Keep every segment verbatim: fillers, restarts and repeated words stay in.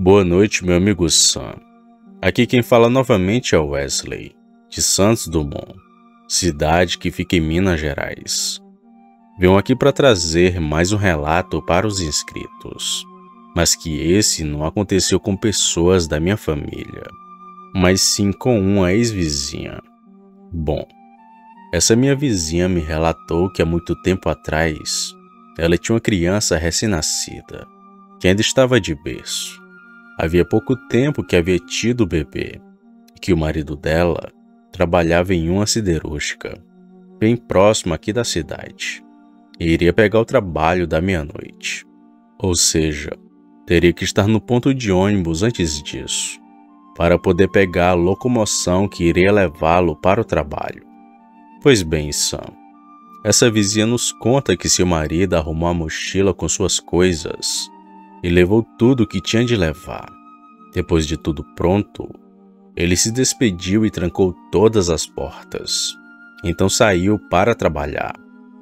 Boa noite, meu amigo Sam. Aqui quem fala novamente é o Wesley, de Santos Dumont, cidade que fica em Minas Gerais. Venho aqui para trazer mais um relato para os inscritos, mas que esse não aconteceu com pessoas da minha família, mas sim com uma ex-vizinha. Bom, essa minha vizinha me relatou que há muito tempo atrás, ela tinha uma criança recém-nascida, que ainda estava de berço. Havia pouco tempo que havia tido o bebê, e que o marido dela trabalhava em uma siderúrgica, bem próximo aqui da cidade, e iria pegar o trabalho da meia-noite. Ou seja, teria que estar no ponto de ônibus antes disso, para poder pegar a locomoção que iria levá-lo para o trabalho. Pois bem, Sam, essa vizinha nos conta que seu marido arrumou a mochila com suas coisas e levou tudo o que tinha de levar. Depois de tudo pronto, ele se despediu e trancou todas as portas. Então saiu para trabalhar.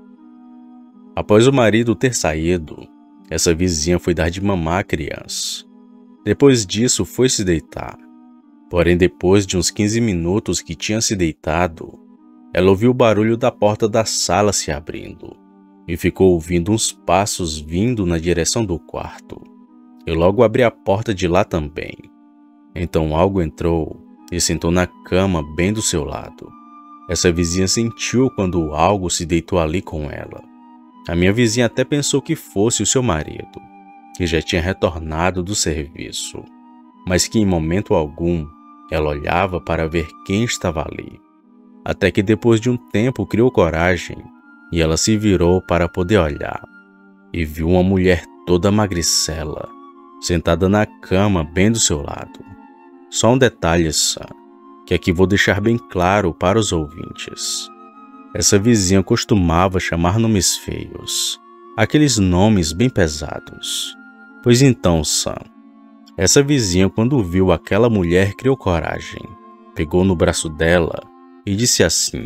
Após o marido ter saído, essa vizinha foi dar de mamar à criança. Depois disso, foi se deitar. Porém, depois de uns quinze minutos que tinha se deitado, ela ouviu o barulho da porta da sala se abrindo e ficou ouvindo uns passos vindo na direção do quarto. Eu logo abri a porta de lá também. Então algo entrou e sentou na cama bem do seu lado. Essa vizinha sentiu quando algo se deitou ali com ela. A minha vizinha até pensou que fosse o seu marido, que já tinha retornado do serviço, mas que em momento algum ela olhava para ver quem estava ali. Até que depois de um tempo criou coragem e ela se virou para poder olhar e viu uma mulher toda magricela, sentada na cama bem do seu lado. Só um detalhe, Sam, que aqui vou deixar bem claro para os ouvintes. Essa vizinha costumava chamar nomes feios, aqueles nomes bem pesados. Pois então, Sam, essa vizinha quando viu aquela mulher criou coragem, pegou no braço dela e disse assim: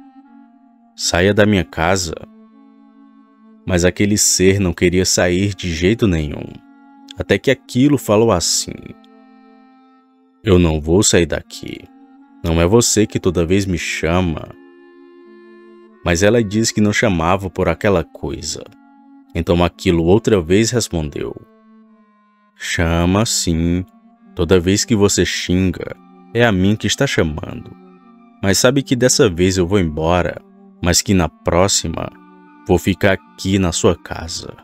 "Saia da minha casa." Mas aquele ser não queria sair de jeito nenhum. Até que aquilo falou assim: "Eu não vou sair daqui. Não é você que toda vez me chama." Mas ela disse que não chamava por aquela coisa. Então aquilo outra vez respondeu: "Chama sim. Toda vez que você xinga, é a mim que está chamando. Mas sabe que dessa vez eu vou embora, mas que na próxima vou ficar aqui na sua casa."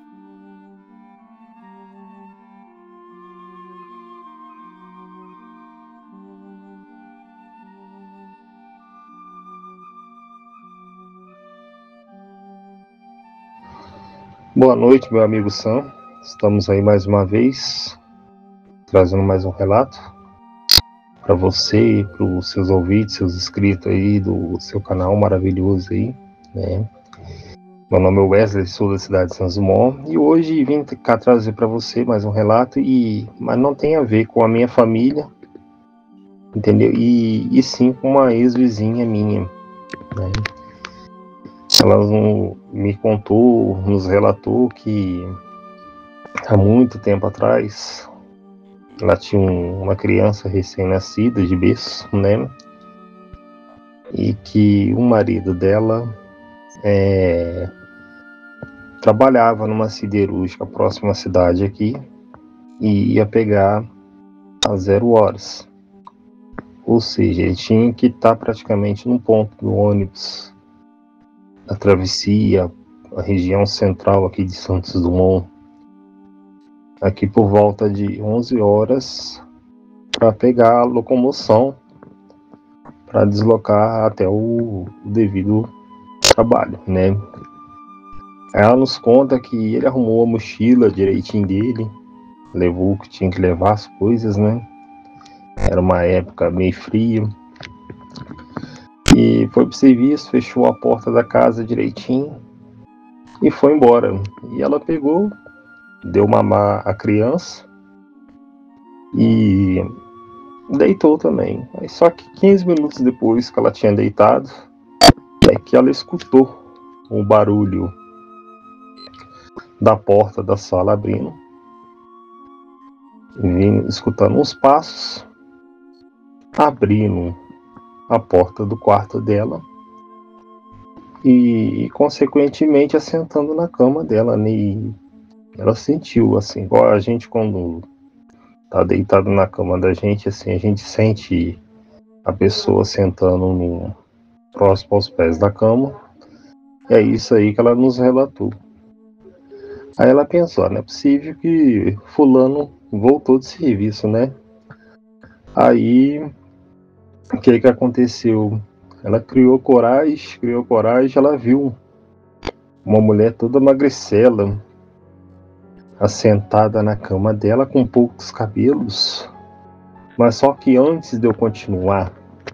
Boa noite, meu amigo Sam. Estamos aí mais uma vez, trazendo mais um relato para você e para os seus ouvintes, seus inscritos aí do seu canal maravilhoso aí, né? Meu nome é Wesley, sou da cidade de Santos Dumont e hoje vim cá trazer para você mais um relato, e, mas não tem a ver com a minha família, entendeu? E, e sim com uma ex-vizinha minha, né? Ela me contou, nos relatou que há muito tempo atrás ela tinha uma criança recém-nascida de berço, né? E que o marido dela é, trabalhava numa siderúrgica próxima à cidade aqui e ia pegar às zero horas. Ou seja, ele tinha que estar praticamente no ponto do ônibus a travessia, a região central aqui de Santos Dumont, aqui por volta de onze horas, para pegar a locomoção para deslocar até o devido trabalho, né? Ela nos conta que ele arrumou a mochila direitinho dele, levou o que tinha que levar, as coisas, né? Era uma época meio fria. E foi pro serviço, fechou a porta da casa direitinho e foi embora. E ela pegou, deu mamar a criança e deitou também. Só que quinze minutos depois que ela tinha deitado, é que ela escutou o barulho da porta da sala abrindo vindo, escutando uns passos, abrindo a porta do quarto dela e, consequentemente, assentando na cama dela, né? E ela sentiu, assim, igual a gente quando tá deitado na cama da gente, assim, a gente sente a pessoa sentando no, próximo aos pés da cama. É isso aí que ela nos relatou. Aí ela pensou, não é possível que fulano voltou de serviço, né? Aí, o que que aconteceu? Ela criou coragem, criou coragem, ela viu uma mulher toda magricela, assentada na cama dela com poucos cabelos. Mas só que antes de eu continuar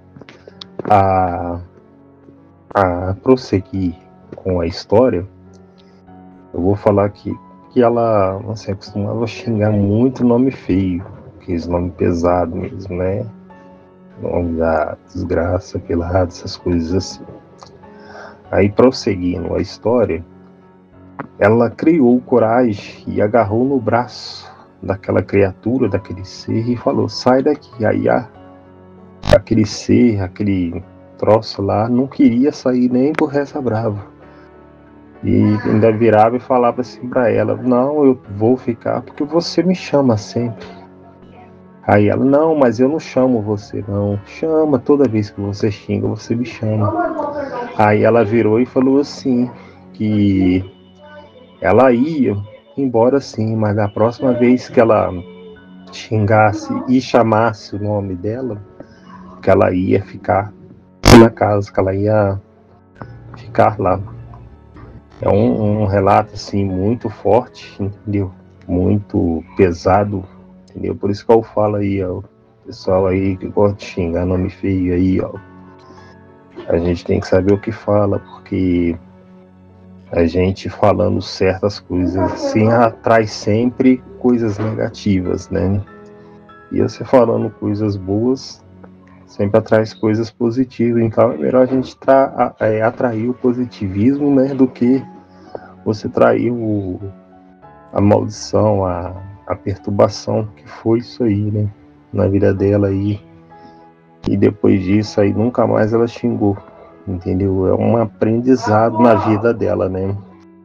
a, a prosseguir com a história, eu vou falar que, que ela, assim, costumava xingar muito nome feio, aqueles nome pesado mesmo, né? Nome da desgraça, pelado, essas coisas assim. Aí, prosseguindo a história, ela criou coragem e agarrou no braço daquela criatura, daquele ser, e falou, sai daqui. Aí a, aquele ser, aquele troço lá, não queria sair nem por reza brava. E ainda virava e falava assim pra ela, não, eu vou ficar porque você me chama sempre. Aí ela, não, mas eu não chamo você não, chama, toda vez que você xinga, você me chama. Aí ela virou e falou assim, que ela ia embora sim, mas da próxima vez que ela xingasse e chamasse o nome dela, que ela ia ficar na casa, que ela ia ficar lá. É um, um relato assim muito forte, entendeu? Muito pesado, entendeu? Por isso que eu falo aí, ó, pessoal aí que gosta de xingar nome feio aí, ó. A gente tem que saber o que fala, porque a gente falando certas coisas assim atrai sempre coisas negativas, né? E você falando coisas boas sempre atrai coisas positivas. Então é melhor a gente tra- é, atrair o positivismo, né, do que você trair o, a maldição, a, a perturbação que foi isso aí, né, na vida dela aí. E depois disso aí nunca mais ela xingou, entendeu? É um aprendizado na vida dela, né?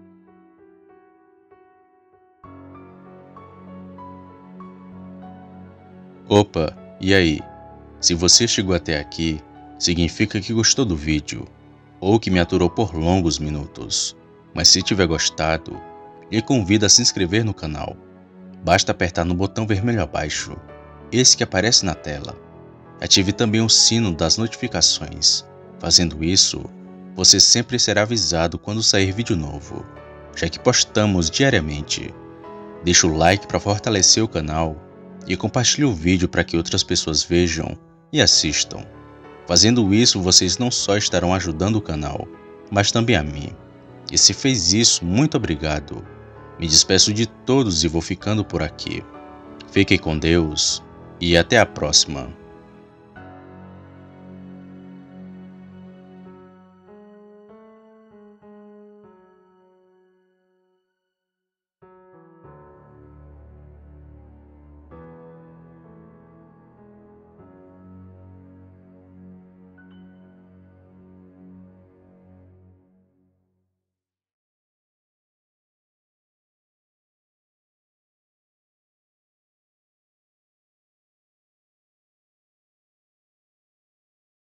Opa, e aí? Se você chegou até aqui, significa que gostou do vídeo, ou que me aturou por longos minutos. Mas se tiver gostado, lhe convido a se inscrever no canal. Basta apertar no botão vermelho abaixo, esse que aparece na tela. Ative também o sino das notificações. Fazendo isso, você sempre será avisado quando sair vídeo novo, já que postamos diariamente. Deixe o like para fortalecer o canal e compartilhe o vídeo para que outras pessoas vejam e assistam. Fazendo isso, vocês não só estarão ajudando o canal, mas também a mim. E se fez isso, muito obrigado. Me despeço de todos e vou ficando por aqui. Fiquem com Deus e até a próxima.